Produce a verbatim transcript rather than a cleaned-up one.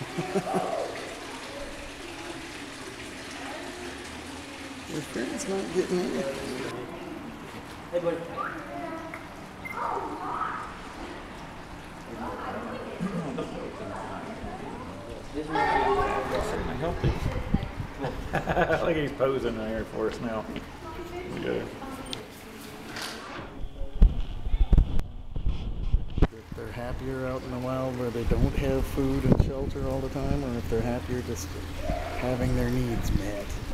Your friend's not getting in. Hey, buddy. I helped him. I think he's posing there for us now. Yeah. If they're happier out in the wild where they don't have food and shelter all the time, or if they're happier just having their needs met.